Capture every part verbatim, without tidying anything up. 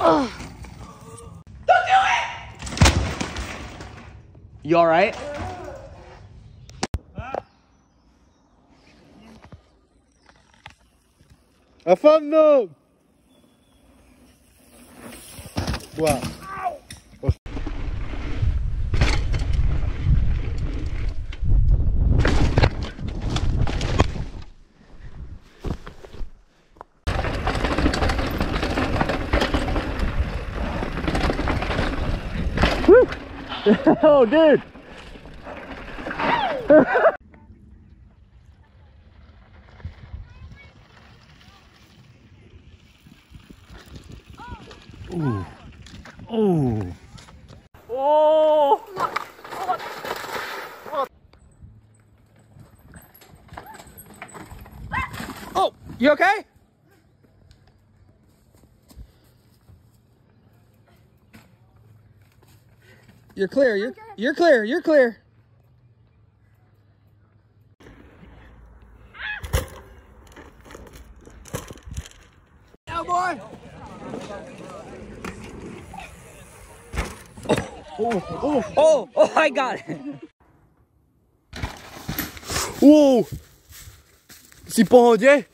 Ugh. Don't do it! You all right? Afando! Wow. Oh, dude! Ooh. Ooh. Oh! Oh, you okay? You're clear. You're you're clear. You're clear. Now, boy. Oh, oh, Oh, oh, I got it. oh! C'est pas indien?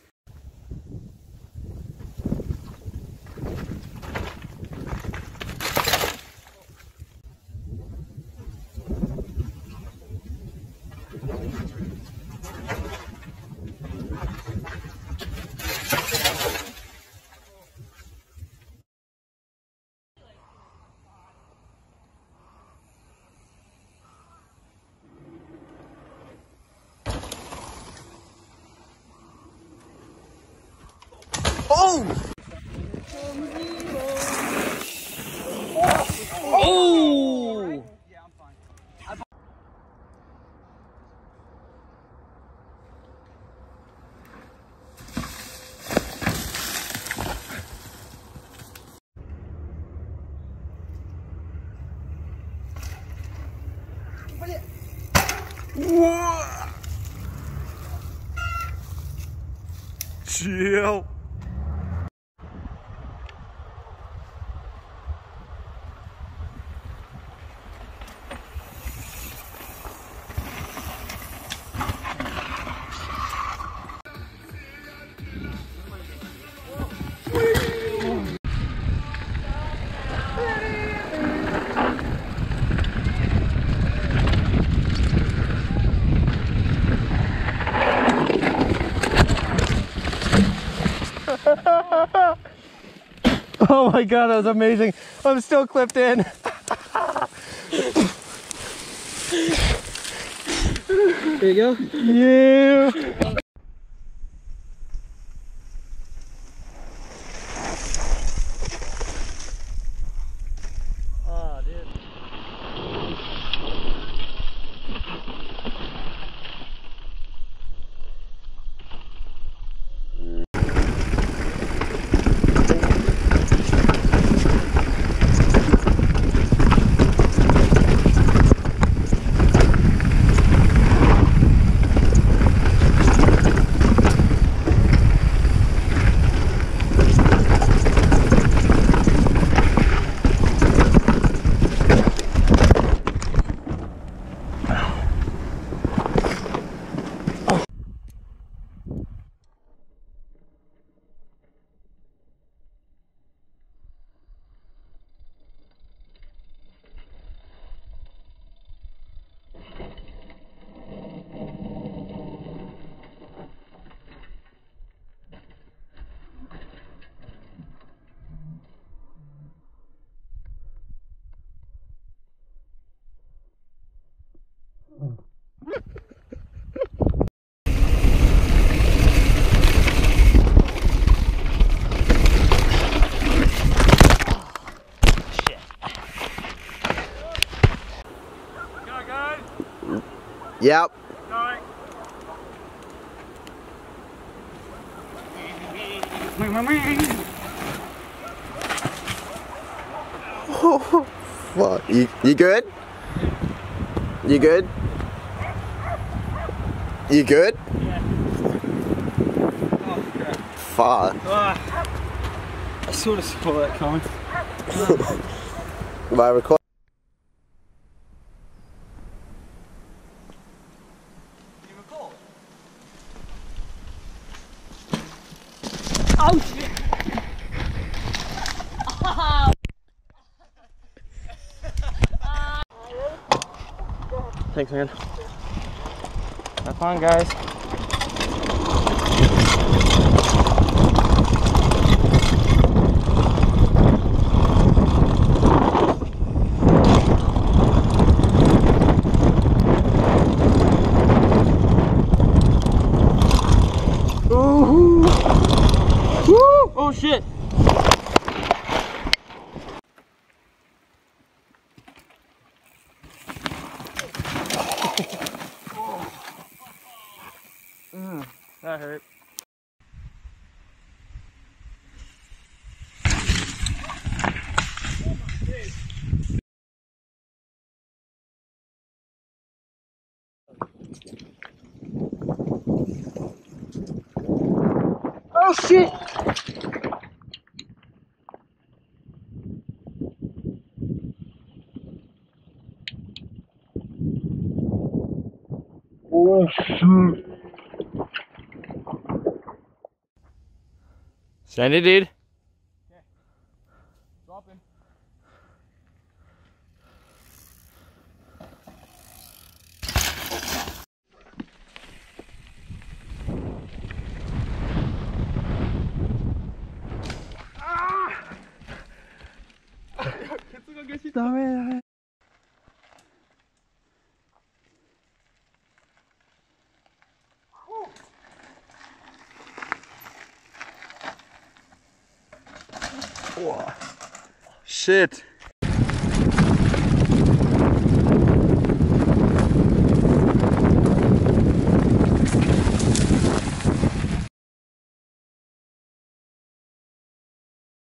Oh! Oh! Yeah, I'm fine. Whoa! Chill. Oh my god, that was amazing. I'm still clipped in. There you go. Yeah. Oh, dude. Yep. Oh, fuck. You, you good? You good? You good? Yeah. Oh, crap. Fuck. Ah, I sort of saw that coming. By record. Oh shit! Thanks, man. Have fun, guys. Ooh. Woo! Oh shit! Mm, that hurt. Oh shit! Oh shit! Send it, dude. Okay. Dropping. 다음에 Shit.